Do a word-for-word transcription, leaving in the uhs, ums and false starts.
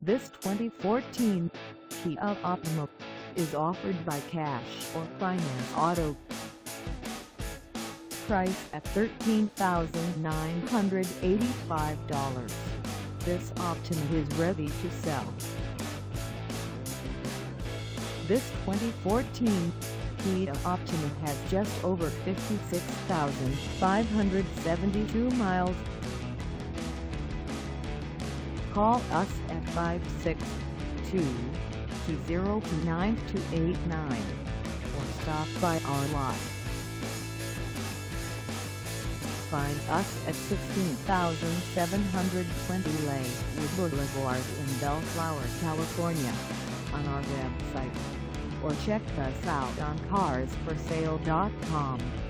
This twenty fourteen Kia Optima is offered by Cash or Finance Auto. Price at thirteen thousand nine hundred eighty-five dollars. This Optima is ready to sell. This twenty fourteen Kia Optima has just over fifty-six thousand five hundred seventy-two miles. Call us at five six two, two zero two, nine two eight nine or stop by our lot. Find us at sixteen thousand seven hundred twenty Lakewood Boulevard in Bellflower, California, on our website, or check us out on cars for sale dot com.